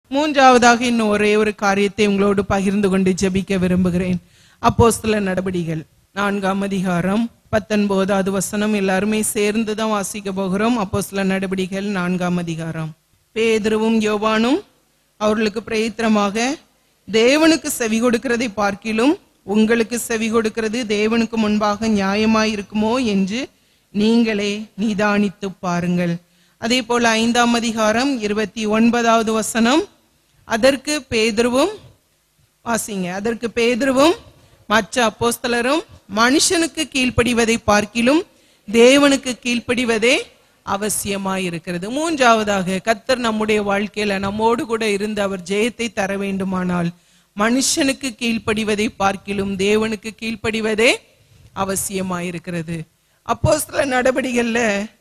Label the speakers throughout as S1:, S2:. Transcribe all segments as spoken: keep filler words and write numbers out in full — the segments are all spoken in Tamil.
S1: மூன்றாவதாக இன்னும் ஒரே ஒரு காரியத்தை உங்களோடு பகிர்ந்து கொண்டு ஜெபிக்க விரும்புகிறேன். அப்போஸ்தலர் நடபடிகள் நான்காம் அதிகாரம் பத்தொன்பதாவது வசனம் எல்லாருமே சேர்ந்து தான் வாசிக்க போகிறோம். அப்போஸ்தலர் நடபடிகள் நான்காம் அதிகாரம். பேதுருவும் யோவானும் அவர்களுக்கு பிரயத்தனமாக, தேவனுக்கு செவி கொடுக்கிறதை பார்க்கிலும் உங்களுக்கு செவி கொடுக்கிறது தேவனுக்கு முன்பாக நியாயமாய் இருக்குமோ என்று நீங்களே நிதானித்து பாருங்கள். அதே போல ஐந்தாம் அதிகாரம் இருபத்தி ஒன்பதாவது வசனம். அதற்கு பேதுருவும் வாசிங்க. அதற்கு பேதுருவும் மற்ற அப்போஸ்தலரும், மனுஷனுக்கு கீழ்ப்படிவதை பார்க்கிலும் தேவனுக்கு கீழ்ப்படிவதே அவசியமாயிருக்கிறது. மூன்றாவதாக, கர்த்தர் நம்முடைய வாழ்க்கையில நம்மோடு கூட இருந்து அவர் ஜெயத்தை தர வேண்டுமானால் மனுஷனுக்கு கீழ்ப்படிவதை பார்க்கிலும் தேவனுக்கு கீழ்ப்படிவதே அவசியமாயிருக்கிறது. அப்போஸ்தலர் நடபடிகள்ல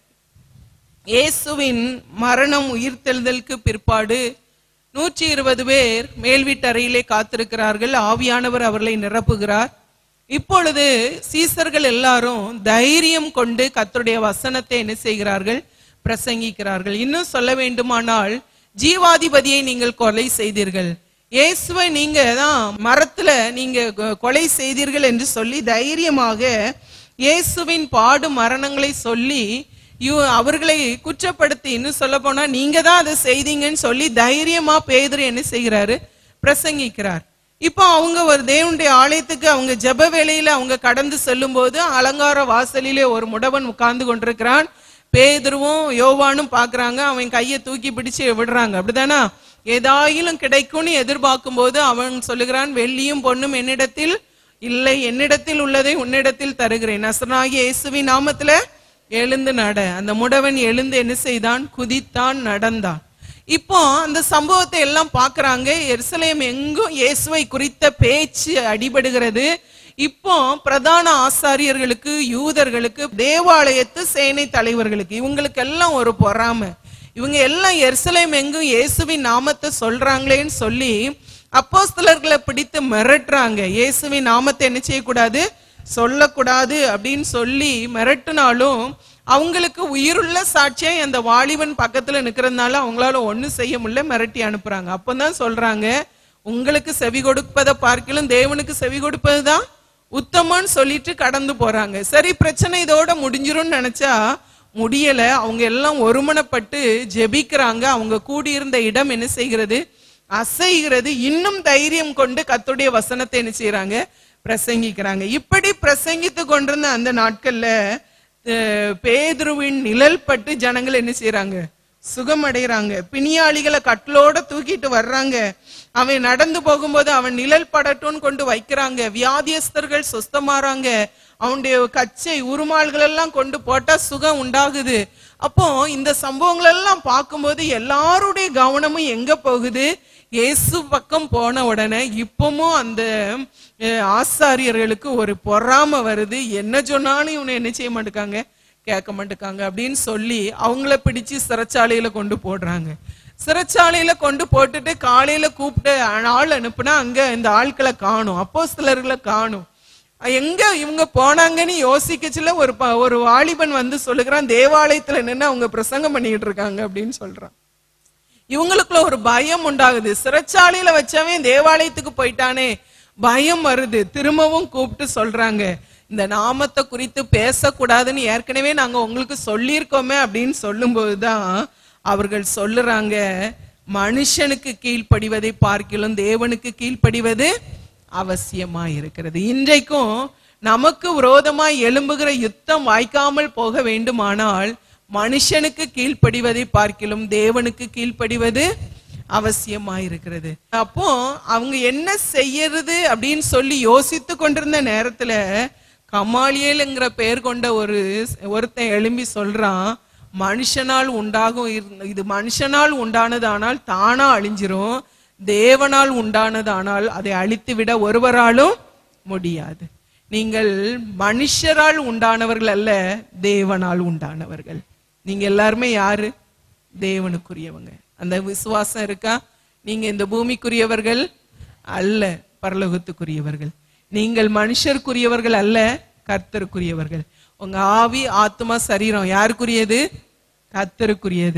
S1: இயேசுவின் மரணம் உயிர்த்தெழுதலுக்கு பிற்பாடு நூற்றி இருபது பேர் மேல் வீட்டறையிலே காத்திருக்கிறார்கள். ஆவியானவர் அவர்களை நிரப்புகிறார். இப்பொழுது சீசர்கள் எல்லாரும் தைரியம் கொண்டு கர்த்தருடைய வசனத்தை என்ன செய்கிறார்கள்? பிரசங்கிக்கிறார்கள். இன்னும் சொல்ல வேண்டுமானால், ஜீவாதிபதியை நீங்கள் கொலை செய்தீர்கள், இயேசுவை நீங்க தான் மரத்துல நீங்க கொலை செய்தீர்கள் என்று சொல்லி தைரியமாக இயேசுவின் பாடு மரணங்களை சொல்லி அவர்களை குற்றப்படுத்தி, இன்னும் சொல்ல போனா நீங்க தான் அதை செய்தீங்கன்னு சொல்லி தைரியமா பேதுரு என்ன செய்கிறாரு? பிரசங்கிக்கிறார். இப்போ அவங்க ஒரு தேவனுடைய ஆலயத்துக்கு அவங்க ஜெப வேளையில அவங்க கடந்து செல்லும் போது அலங்கார வாசலிலே ஒரு முடவன் உட்கார்ந்து கொண்டிருக்கிறான். பேதுருவும் யோவானும் பாக்குறாங்க. அவன் கையை தூக்கி பிடிச்சு விடுறாங்க. அப்படிதானா? ஏதாயிலும் கிடைக்கும்னு எதிர்பார்க்கும் போது அவன் சொல்லுகிறான், வெள்ளியும் பொண்ணும் என்னிடத்தில் இல்லை, என்னிடத்தில் உள்ளதை உன்னிடத்தில் தருகிறேன், நசரனாகிய இயேசுவின் நாமத்துல எழுந்து நட. அந்த முடவன் எழுந்து என்ன செய்தான்? குதித்தான், நடந்தான். இப்போ அந்த சம்பவத்தை எல்லாம் பாக்குறாங்க. எருசலேம் எங்கும் இயேசுவை குறித்த பேச்சு அடிபடுகிறது. இப்போ பிரதான ஆசாரியர்களுக்கு, யூதர்களுக்கு, தேவாலயத்து சேனை தலைவர்களுக்கு, இவங்களுக்கு எல்லாம் ஒரு பொறாமை. இவங்க எல்லாம் எருசலேம் எங்கும் இயேசுவின் நாமத்தை சொல்றாங்களேன்னு சொல்லி அப்போஸ்தலர்களை பிடித்து மிரட்டுறாங்க. இயேசுவின் நாமத்தை என்ன செய்யக்கூடாது? சொல்லக்கூடாது அப்படின்னு சொல்லி மிரட்டினாலும் அவங்களுக்கு உயிருள்ள சாட்சியம் அந்த வாலிபன் பக்கத்துல நிக்கிறதுனால அவங்களால ஒண்ணும் செய்ய முடியல, மிரட்டி அனுப்புறாங்க. அப்பதான் சொல்றாங்க, உங்களுக்கு செவி கொடுப்பதை பார்க்கலும் தேவனுக்கு செவி கொடுப்பதுதான் உத்தமன்னு சொல்லிட்டு கடந்து போறாங்க. சரி, பிரச்சனை இதோட முடிஞ்சிரும்னு நினைச்சா முடியல. அவங்க எல்லாம் ஒருமனப்பட்டு ஜெபிக்கிறாங்க. அவங்க கூடியிருந்த இடம் என்ன செய்கிறது? அசைகிறது. இன்னும் தைரியம் கொண்டு கர்த்தருடைய வசனத்தை என்ன செய்யறாங்க? பிரசங்கிக்கிறாங்க. இப்படி பிரசங்கித்து கொண்டிருந்த அந்த நாட்கள்ல பேதுருவின் நிழல் பட்டு ஜனங்கள் என்ன செய்யறாங்க? சுகம் அடைகிறாங்க. பிணியாளிகளை கட்டிலோட தூக்கிட்டு வர்றாங்க. அவன் நடந்து போகும்போது அவன் நிழல் படட்டும்னு கொண்டு வைக்கிறாங்க. வியாதியஸ்தர்கள் சுஸ்தமாறாங்க. அவனுடைய கச்சை உருமால்கள் எல்லாம் கொண்டு போட்டா சுகம் உண்டாகுது. அப்போ இந்த சம்பவங்கள் எல்லாம் பார்க்கும்போது எல்லாருடைய கவனமும் எங்க போகுது? இயேசு பக்கம் போன உடனே இப்பவும் அந்த ஆசாரியர்களுக்கு ஒரு பொறாம வருது. என்ன சொன்னாலும் இவனை என்ன செய்ய மாட்டேக்காங்க? கேட்க மாட்டேக்காங்க அப்படின்னு சொல்லி அவங்கள பிடிச்சு சிறைச்சாலையில கொண்டு போடுறாங்க. சிறைச்சாலையில கொண்டு போட்டுட்டு காலையில கூப்பிட்டு ஆள் அனுப்புனா அங்க இந்த ஆட்களை காணும், அப்போஸ்தலர்களை காணும். எங்க இவங்க போனாங்கன்னு யோசிக்கச்சுல ஒரு ஒரு வாலிபன் வந்து சொல்லுகிறான், தேவாலயத்துல நின்று அவங்க பிரசங்கம் பண்ணிட்டு இருக்காங்க அப்படின்னு சொல்றான். இவங்களுக்குள்ள ஒரு பயம் உண்டாகுது. சிறைச்சாலையில வச்சவன் தேவாலயத்துக்கு போயிட்டானே, பயம் வருது. திரும்பவும் கூப்பிட்டு சொல்றாங்க, இந்த நாமத்தை குறித்து பேசக்கூடாதுன்னு ஏற்கனவே நாங்க உங்களுக்கு சொல்லியிருக்கோமே அப்படின்னு சொல்லும் போதுதான் அவர்கள் சொல்லுறாங்க, மனுஷனுக்கு கீழ்ப்படிவதை பார்க்கிலும் தேவனுக்கு கீழ்ப்படிவது அவசியமா இருக்கிறது. இன்றைக்கும் நமக்கு விரோதமாய் எழும்புகிற யுத்தம் வாய்க்காமல் போக வேண்டுமானால் மனுஷனுக்கு கீழ்ப்படிவதை பார்க்கிலும் தேவனுக்கு கீழ்ப்படிவது அவசியமாயிருக்கிறது. அப்போ அவங்க என்ன செய்யறது அப்படின்னு சொல்லி யோசித்து கொண்டிருந்த நேரத்துல கமாலியேல்ங்கிற பெயர் கொண்ட ஒரு ஒருத்தன் எழும்பி சொல்றான், மனுஷனால் உண்டாகும், இது மனுஷனால் உண்டானதானால் தானா அழிஞ்சிரும், தேவனால் உண்டானதானால் அதை அழித்து விட ஒருவராலும் முடியாது. நீங்கள் மனுஷரால் உண்டானவர்கள் அல்ல, தேவனால் உண்டானவர்கள். நீங்க எல்லாருமே யாரு? தேவனுக்குரியவங்க. அந்த விசுவாசம் இருக்கா? நீங்க இந்த பூமிக்குரியவர்கள் அல்ல, பரலோகத்துக்குரியவர்கள். நீங்கள் மனுஷருக்குரியவர்கள் அல்ல, கர்த்தருக்குரியவர்கள். உங்க ஆவி, ஆத்மா, சரீரம் யாருக்குரியது? கர்த்தருக்குரியது.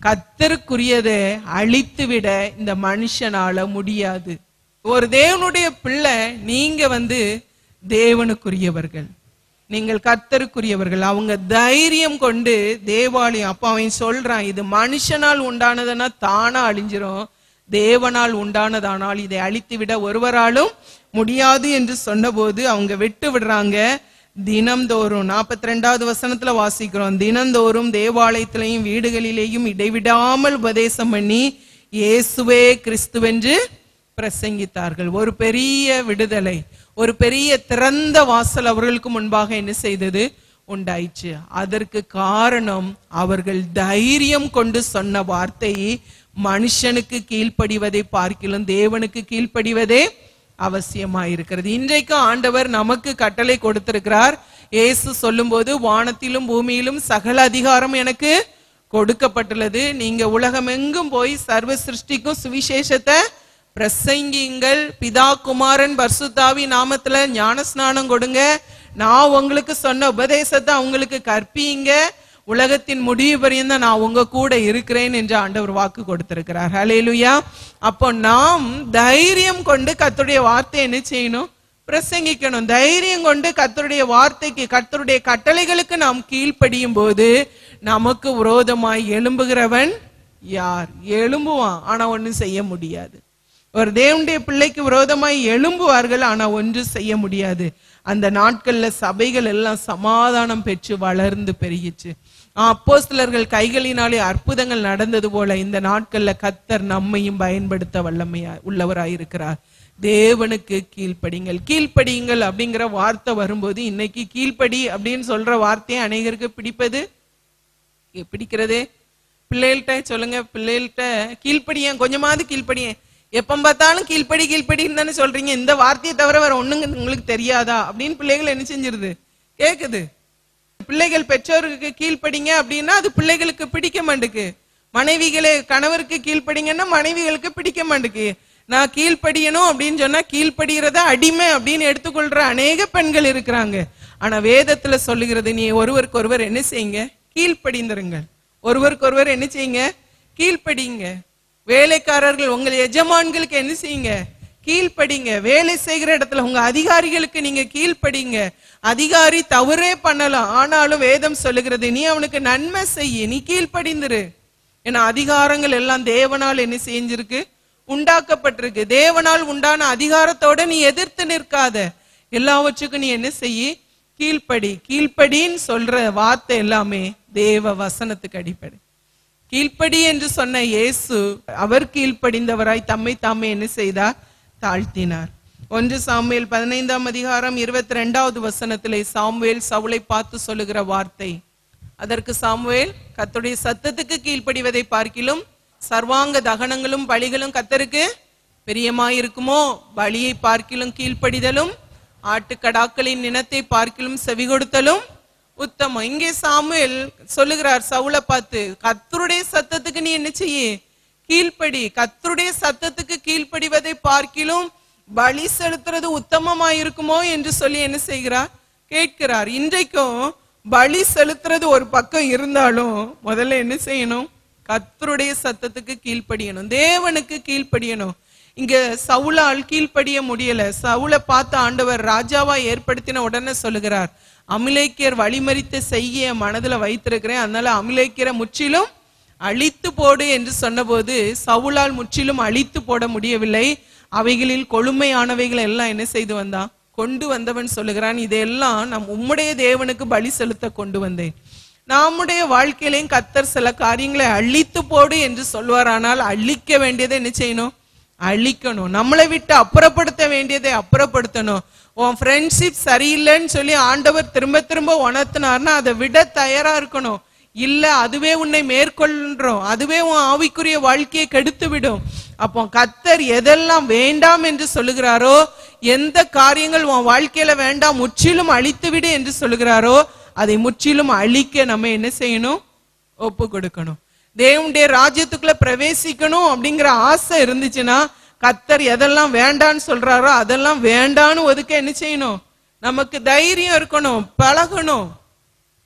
S1: கர்த்தருக்குரியதை அழித்து விட இந்த மனுஷனால முடியாது. ஒரு தேவனுடைய பிள்ளை, நீங்க வந்து தேவனுக்குரியவர்கள், நீங்கள் கர்த்தருக்குரியவர்கள். அவங்க தைரியம் கொண்டு தேவாலயம், அப்ப அவன் சொல்றான், இது மனுஷனால் உண்டானதுன்னா தானா அழிஞ்சிரும், தேவனால் உண்டானதானால் இதை அழித்து விட ஒருவராலும் முடியாது என்று சொன்னபோது அவங்க விட்டு விடுறாங்க. தினம்தோறும் நாற்பத்தி ரெண்டாவது வசனத்துல வாசிக்கிறோம், தினந்தோறும் தேவாலயத்திலையும் வீடுகளிலேயும் இடைவிடாமல் உபதேசம் பண்ணி இயேசுவே கிறிஸ்துவென்று பிரசங்கித்தார்கள். ஒரு பெரிய விடுதலை, ஒரு பெரிய திறந்த வாசல் அவர்களுக்கு முன்பாக என்ன செய்தது, உண்டாயிற்று. அதற்கு காரணம் அவர்கள் தைரியம் கொண்டு சொன்ன வார்த்தை, மனுஷனுக்கு கீழ்ப்படிவதை பார்க்கிலும் தேவனுக்கு கீழ்ப்படிவதே அவசியமாயிருக்கிறது. இன்றைக்கும் ஆண்டவர் நமக்கு கட்டளை கொடுத்திருக்கிறார். இயேசு சொல்லும் போது, வானத்திலும் பூமியிலும் சகல அதிகாரம் எனக்கு கொடுக்கப்பட்டுள்ளது, நீங்க உலகம் எங்கும் போய் சர்வ சிருஷ்டிக்கும் சுவிசேஷத்தை பிரசங்கிங்கள், பிதா குமாரன் பரிசுத்தாவி நாமத்துல ஞானஸ்நானம் கொடுங்க, நான் உங்களுக்கு சொன்ன உபதேசத்தை அவங்களுக்கு கற்பியுங்க, உலகத்தின் முடிவு பரியந்தம் நான் உங்க கூட இருக்கிறேன் என்று ஆண்டவர் வாக்கு கொடுத்திருக்கிறார். ஹல்லேலூயா. அப்போ நாம் தைரியம் கொண்டு கர்த்தருடைய வார்த்தை என்ன செய்யணும், பிரசங்கிக்கணும். தைரியம் கொண்டு கர்த்தருடைய வார்த்தைக்கு, கர்த்தருடைய கட்டளைகளுக்கு நாம் கீழ்ப்படியும் போது நமக்கு விரோதமாய் எழும்புகிறவன் யார்? எழும்புவான், ஆனா ஒன்னும் செய்ய முடியாது. ஒரு தேவனுடைய பிள்ளைக்கு விரோதமாய் எழும்புவார்கள், ஆனா ஒன்று செய்ய முடியாது. அந்த நாட்கள்ல சபைகள் எல்லாம் சமாதானம் பெற்று வளர்ந்து பெருகிச்சு. அப்போஸ்தலர்கள் கைகளினாலே அற்புதங்கள் நடந்தது போல இந்த நாட்கள்ல கர்த்தர் நம்மையும் பயன்படுத்த வல்லமையா உள்ளவராயிருக்கிறார். தேவனுக்கு கீழ்ப்படிங்கள், கீழ்ப்படியுங்கள் அப்படிங்கிற வார்த்தை வரும்போது, இன்னைக்கு கீழ்ப்படி அப்படின்னு சொல்ற வார்த்தையை அநேகருக்கு பிடிப்பது பிடிக்கிறது. பிள்ளைகள்கிட்ட சொல்லுங்க, பிள்ளைகள்கிட்ட கீழ்ப்படியேன், கொஞ்சமாவது கீழ்ப்படியேன், எப்ப பார்த்தாலும் கீழ்ப்படி கீழ்ப்படின்னு தானே சொல்றீங்க, இந்த வார்த்தையை தவிர வேற ஒண்ணுங்க உங்களுக்கு தெரியாதா அப்படின்னு பிள்ளைகள் என்ன செஞ்சிருது, கேக்குது. பிள்ளைகள் பெற்றோருக்கு கீழ்ப்படிங்க அப்படின்னா அது பிள்ளைகளுக்கு பிடிக்க மாட்டுக்கு. மனைவிகளே கணவருக்கு கீழ்ப்படிங்கன்னா மனைவிகளுக்கு பிடிக்க மாட்டுக்கு. நான் கீழ்ப்படியணும் அப்படின்னு சொன்னா கீழ்ப்படுகிறத அடிமை அப்படின்னு எடுத்துக்கொள்ற அநேக பெண்கள் இருக்கிறாங்க. ஆனா வேதத்துல சொல்லுகிறது, நீ ஒருவருக்கு ஒருவர் என்ன செய்யுங்க, கீழ்ப்படிந்துருங்க. ஒருவருக்கு ஒருவர் என்ன செய்யுங்க, கீழ்ப்படிங்க. வேலைக்காரர்கள் உங்கள் எஜமான்களுக்கு என்ன செய்யுங்க, கீழ்ப்படிங்க. வேலை செய்கிற இடத்துல உங்க அதிகாரிகளுக்கு நீங்க கீழ்ப்படிங்க. அதிகாரி தவறே பண்ணலாம், ஆனாலும் வேதம் சொல்லுகிறது, நீ அவனுக்கு நன்மை செய்ய, நீ கீழ்ப்படிந்துரு. ஏன்னா அதிகாரங்கள் எல்லாம் தேவனால் என்ன செஞ்சிருக்கு, உண்டாக்கப்பட்டிருக்கு. தேவனால் உண்டான அதிகாரத்தோட நீ எதிர்த்து நிற்காத, எல்லாவற்றுக்கும் நீ என்ன செய்ய, கீழ்ப்படி. கீழ்ப்படின்னு சொல்ற வார்த்தை எல்லாமே தேவ வசனத்துக்கு அடிப்படை. கீழ்ப்படி என்று சொன்ன இயேசு அவர் கீழ்ப்படிந்தவராய் தம்மை தாமே என்ன செய்தார், தாழ்த்தினார். ஒன்று சாமுவேல் பதினைந்தாம் அதிகாரம் இருபத்தி ரெண்டாவது வசனத்திலே சாமுவேல் சவுலை பார்த்து சொல்லுகிற வார்த்தை, அதற்கு சாமுவேல், கர்த்தருடைய சத்தத்துக்கு கீழ்ப்படிவதை பார்க்கிலும் சர்வாங்க தகனங்களும் பலிகளும் கர்த்தருக்கு பிரியமாயிருக்குமோ, பலியை பார்க்கிலும் கீழ்ப்படிதலும் ஆட்டுக்கடாக்களின் நினத்தை பார்க்கிலும் செவி கொடுத்தலும் உத்தமம். இங்கே சாமுவேல் சொல்லுகிறார் சவுலை பார்த்து, கர்த்தருடைய சத்தத்துக்கு நீ என்ன செய்ய, கீழ்ப்படி. கர்த்தருடைய சத்தத்துக்கு கீழ்ப்படிவதை பார்க்கிலும் பலி செலுத்துறது உத்தமமாயிருக்குமோ என்று சொல்லி என்ன செய்கிறார், கேட்கிறார். இன்றைக்கும் பலி செலுத்துறது ஒரு பக்கம் இருந்தாலும் முதல்ல என்ன செய்யணும், கர்த்தருடைய சத்தத்துக்கு கீழ்ப்படியணும், தேவனுக்கு கீழ்ப்படியணும். இங்க சவுலால் கீழ்ப்படிய முடியல. சவுலை பார்த்து ஆண்டவர் ராஜாவா ஏற்படுத்தின உடனே சொல்லுகிறார், அமிலேக்கியர் வழிமறித்து செய்ய மனதுல வைத்திருக்கிறேன், அதனால அமிலேக்கியரை முற்றிலும் அழித்து போடு என்று சொன்னபோது சவுலால் முற்றிலும் அழித்து போட முடியவில்லை. அவைகளில் கொழுமையானவைகள் எல்லாம் என்ன செய்து வந்தான், கொண்டு வந்தவன் சொல்லுகிறான், இதெல்லாம் நம் உம்முடைய தேவனுக்கு பலி செலுத்த கொண்டு வந்தேன். நம்முடைய வாழ்க்கையிலையும் கர்த்தர் சில காரியங்களை அழித்து போடு என்று சொல்வாரானால் அழிக்க வேண்டியதை என்ன செய்யணும், அழிக்கணும். நம்மளை விட்டு அப்புறப்படுத்த வேண்டியதை அப்புறப்படுத்தணும். உன் ஃப்ரெண்ட்ஷிப் சரியில்லைன்னு சொல்லி ஆண்டவர் திரும்ப திரும்ப உணர்த்தினார்னா அதை விட தயாரா இருக்கணும். இல்ல அதுவே உன்னை மேற்கொள்றோம், அதுவே உன் ஆவிக்குரிய வாழ்க்கையை கெடுத்து விடும். அப்போ கர்த்தர் எதெல்லாம் வேண்டாம் என்று சொல்லுகிறாரோ, எந்த காரியங்கள் உன் வாழ்க்கையில வேண்டாம் முற்றிலும் அழித்து விடு என்று சொல்லுகிறாரோ அதை முற்றிலும் அழிக்க நம்ம என்ன செய்யணும், ஒப்பு கொடுக்கணும். தேவனுடைய ராஜ்யத்துக்குள்ள பிரவேசிக்கணும் அப்படிங்கிற ஆசை இருந்துச்சுன்னா கர்த்தர் எதெல்லாம் வேண்டான்னு சொல்றாரோ அதெல்லாம் வேண்டான்னு ஒதுக்க என்ன செய்யணும், நமக்கு தைரியம் இருக்கணும், பழகணும்.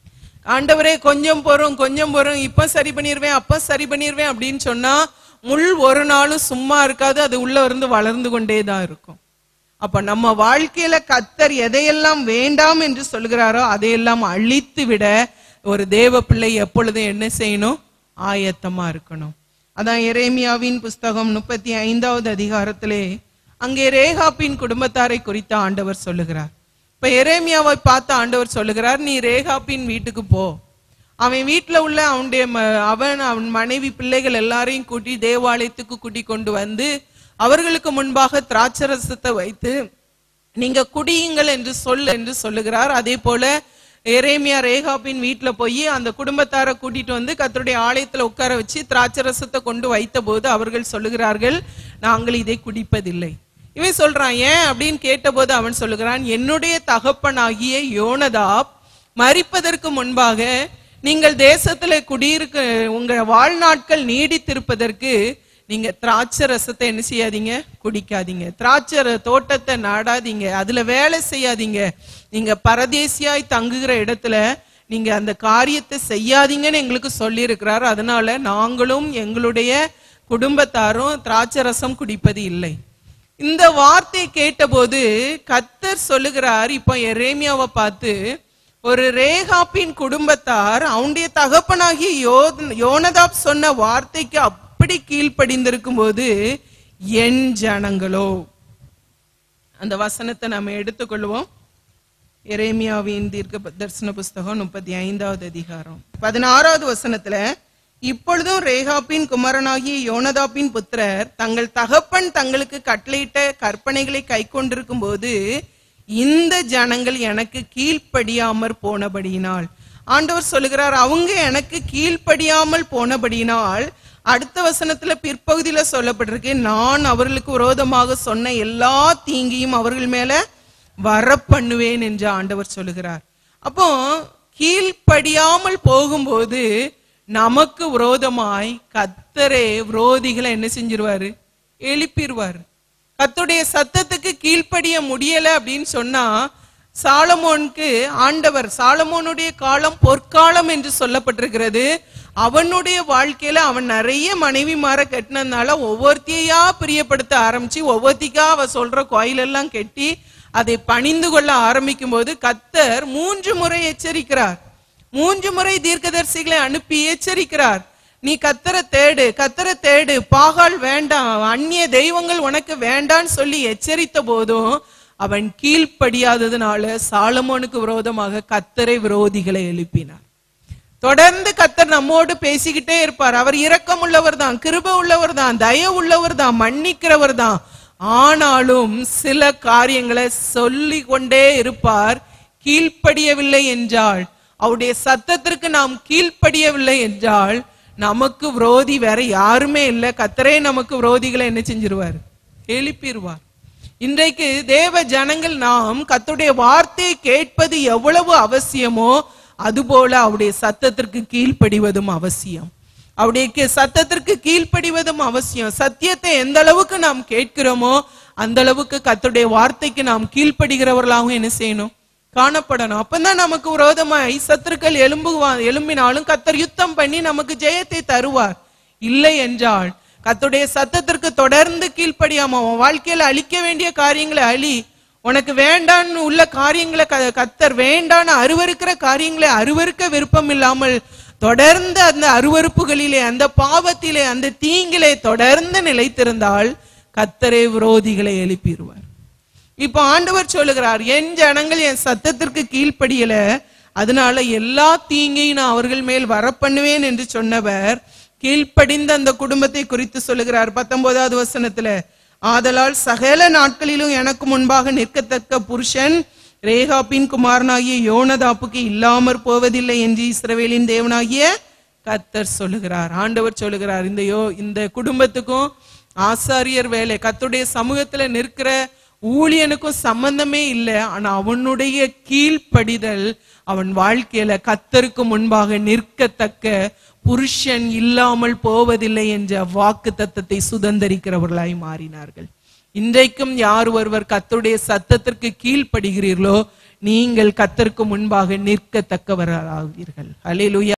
S1: ஆண்டவரே கொஞ்சம் போறோம் கொஞ்சம் போறோம், இப்ப சரி பண்ணிடுவேன் அப்ப சரி பண்ணிடுவேன் அப்படின்னு சொன்னா முள் ஒரு நாளும் சும்மா இருக்காது, அது உள்ள இருந்து வளர்ந்து கொண்டேதான் இருக்கும். அப்ப நம்ம வாழ்க்கையில கர்த்தர் எதையெல்லாம் வேண்டாம் என்று சொல்கிறாரோ அதையெல்லாம் அழித்து விட ஒரு தேவ பிள்ளை எப்பொழுதும் என்ன செய்யணும்? ஆயத்தமா இருக்கணும். அதான் எரேமியாவின் புஸ்தகம் முப்பத்தி ஐந்தாவது அதிகாரத்திலே அங்கே ரேகாப்பின் குடும்பத்தாரை குறித்த ஆண்டவர் சொல்லுகிறார். இப்ப எரேமியாவை பார்த்து ஆண்டவர் சொல்லுகிறார், நீ ரேகாப்பின் வீட்டுக்கு போ, அவன் வீட்டுல உள்ள அவனுடைய அவன் அவன் மனைவி பிள்ளைகள் எல்லாரையும் கூட்டி தேவாலயத்துக்கு கூட்டி கொண்டு வந்து அவர்களுக்கு முன்பாக திராட்சரசத்தை வைத்து நீங்க குடியுங்கள் என்று சொல் என்று சொல்லுகிறார். அதே போல எரேமியா ரேகாப்பின் வீட்டுல போய் அந்த குடும்பத்தாரை கூட்டிட்டு வந்து கர்த்தருடைய ஆலயத்துல உட்கார வச்சு திராட்சரசத்தை கொண்டு வைத்த போது அவர்கள் சொல்லுகிறார்கள், நாங்கள் இதை குடிப்பதில்லை. இவன் சொல்றான், ஏன் அப்படின்னு கேட்டபோது அவன் சொல்லுகிறான், என்னுடைய தகப்பனாகிய யோனதாப் மரிப்பதற்கு முன்பாக நீங்கள் தேசத்துல குடியிருக்க உங்க வாழ்நாட்கள் நீடித்திருப்பதற்கு நீங்க திராட்சை ரசத்தை என்ன செய்யாதீங்க? குடிக்காதீங்க. திராட்சை தோட்டத்தை நாடாதீங்க, அதுல வேலை செய்யாதீங்க, நீங்க பரதேசியாய் தங்குகிற இடத்துல நீங்க அந்த காரியத்தை செய்யாதீங்கன்னு எங்களுக்கு சொல்லி இருக்கிறார். அதனால நாங்களும் எங்களுடைய குடும்பத்தாரும் திராட்சை ரசம் குடிப்பது இல்லை. இந்த வார்த்தை கேட்டபோது கர்த்தர் சொல்லுகிறார், இப்ப எரேமியாவை பார்த்து, ஒரு ரேகாப்பின் குடும்பத்தார் அவனுடைய தகப்பனாகிய யோ யோனதாப் சொன்ன வார்த்தைக்கு அப்படி கீழ்ப்படிந்திருக்கும் போது என் ஜனங்களோ, அந்த வசனத்தை நம்ம எடுத்துக்கொள்வோம். எரேமியாவின் தீர்க்க தரிசன புஸ்தகம் முப்பத்தி ஐந்தாவது அதிகாரம் பதினாறாவது வசனத்துல, இப்பொழுதும் ரேகாப்பின் குமாரனாகிய யோனதாப்பின் புத்திரர் தங்கள் தகப்பன் தங்களுக்கு கட்டளையிட்ட கற்பனைகளை கை கொண்டிருக்கும் போது இந்த ஜனங்கள் எனக்கு கீழ்ப்படியாமற் போனபடியினால், ஆண்டவர் சொல்லுகிறார், அவங்க எனக்கு கீழ்ப்படியாமல் போனபடியினால், அடுத்த வசனத்துல பிற்பகுதியில சொல்லப்பட்டிருக்கு, நான் அவர்களுக்கு விரோதமாக சொன்ன எல்லா தீங்கியும் அவர்கள் மேல வர பண்ணுவேன் என்று ஆண்டவர் சொல்லுகிறார். அப்போ கீழ்ப்படியாமல் போகும்போது நமக்கு விரோதமாய் கர்த்தரே விரோதிகளை என்ன செஞ்சிருவாரு? எழுப்பிடுவாரு. கர்த்தருடைய சத்தத்துக்கு கீழ்ப்படிய முடியல அப்படின்னு சொன்னா, சாலமோனுக்கு ஆண்டவர், சாலமோனுடைய காலம் பொற்காலம் என்று சொல்லப்பட்டிருக்கிறது. அவனுடைய வாழ்க்கையில அவன் நிறைய மனைவி மாற கட்டினதுனால ஒவ்வொருத்தையா பிரியப்படுத்த ஆரம்பிச்சு ஒவ்வொருத்திக்கா அவ சொல்ற கோயிலெல்லாம் கெட்டி அதை பணிந்து கொள்ள ஆரம்பிக்கும் போது கர்த்தர் மூன்று முறை எச்சரிக்கிறார். மூன்று முறை தீர்க்கதரிசிகளை அனுப்பி எச்சரிக்கிறார், நீ கர்த்தரை தேடு, கர்த்தரை தேடு, பாகால் வேண்டாம், அந்நிய தெய்வங்கள் உனக்கு வேண்டான்னு சொல்லி எச்சரித்த போதும் அவன் கீழ்ப்படியாததுனால சாலமோனுக்கு விரோதமாக கர்த்தரை விரோதிகளை எழுப்பினார். தொடர்ந்து கர்த்தர் நம்மோடு பேசிக்கிட்டே இருப்பார். அவர் இரக்கம் உள்ளவர் தான், கிருபை உள்ளவர் தான், தயவு உள்ளவர் தான், மன்னிக்கிறவர் தான். ஆனாலும் சில காரியங்களை சொல்லி கொண்டே இருப்பார். கீழ்ப்படியவில்லை என்றால், அவருடைய சத்தத்திற்கு நாம் கீழ்ப்படியவில்லை என்றால் நமக்கு விரோதி வேற யாருமே இல்லை, கர்த்தரே நமக்கு விரோதிகளை என்ன செஞ்சிருவார்? எழுப்பிடுவார். இன்றைக்கு தேவ ஜனங்கள் நாம் கர்த்தருடைய வார்த்தையை கேட்பது எவ்வளவு அவசியமோ அதுபோல அவருடைய சத்தத்திற்கு கீழ்ப்படிவதும் அவசியம். அவருடைய சத்தத்திற்கு கீழ்ப்படிவதும் அவசியம். சத்தியத்தை எந்த அளவுக்கு நாம் கேட்கிறோமோ அந்த அளவுக்கு கர்த்தருடைய வார்த்தைக்கு நாம் கீழ்ப்படுகிறவர்களாகவும் என்ன செய்யணும்? காணப்படணும். அப்பதான் நமக்கு விரோதமாய் சத்துருக்கள் எழும்புவா எழும்பினாலும் கர்த்தர் யுத்தம் பண்ணி நமக்கு ஜெயத்தை தருவார். இல்லை என்றால் கர்த்தருடைய சத்தத்திற்கு தொடர்ந்து கீழ்ப்படியாம உன் வாழ்க்கையில அழிக்க வேண்டிய காரியங்களை அழி, உனக்கு வேண்டான்னு உள்ள காரியங்களை கர்த்தர் வேண்டான்னு அருவருக்கிற காரியங்களை அருவருக்க விருப்பம் இல்லாமல் தொடர்ந்து அந்த அருவருப்புகளிலே, அந்த பாவத்திலே, அந்த தீங்கிலே தொடர்ந்து நிலைத்திருந்தால் கர்த்தரே விரோதிகளை எழுப்பிடுவார். இப்ப ஆண்டவர் சொல்லுகிறார், என் ஜனங்கள் என் சத்தத்திற்கு கீழ்ப்படியல, அதனால எல்லா தீங்கையும் நான் அவர்கள் மேல் வர பண்ணுவேன் என்று சொன்னவர் கீழ்ப்படிந்த அந்த குடும்பத்தை குறித்து சொல்லுகிறார். பத்தொன்பதாவது வசனத்துல, ஆதலால் சகல நாட்களிலும் எனக்கு முன்பாக நிற்கத்தக்க புருஷன் ரேகாப்பின் குமாரனாகிய யோனதாப்புக்கு இல்லாமற் போவதில்லை என்று இஸ்ரவேலின் தேவனாகிய கர்த்தர் சொல்லுகிறார். ஆண்டவர் சொல்லுகிறார், இந்த யோ இந்த குடும்பத்துக்கும் ஆசாரியர் வேலை, கர்த்தருடைய சமூகத்துல நிற்கிற ஊழியனுக்கும் சம்பந்தமே இல்லை. ஆனா அவனுடைய கீழ்ப்படிதல் அவன் வாழ்க்கையில கர்த்தருக்கு முன்பாக நிற்கத்தக்க புருஷன் இல்லாமல் போவதில்லை என்ற வாக்கு தத்தத்தை சுதந்திரிக்கிறவர்களாய் மாறினார்கள். இன்றைக்கும் யார் ஒருவர் கர்த்தருடைய சத்தத்திற்கு கீழ்ப்படுகிறீர்களோ நீங்கள் கர்த்தருக்கு முன்பாக நிற்கத்தக்கவராவீர்கள். அல்லேலூயா.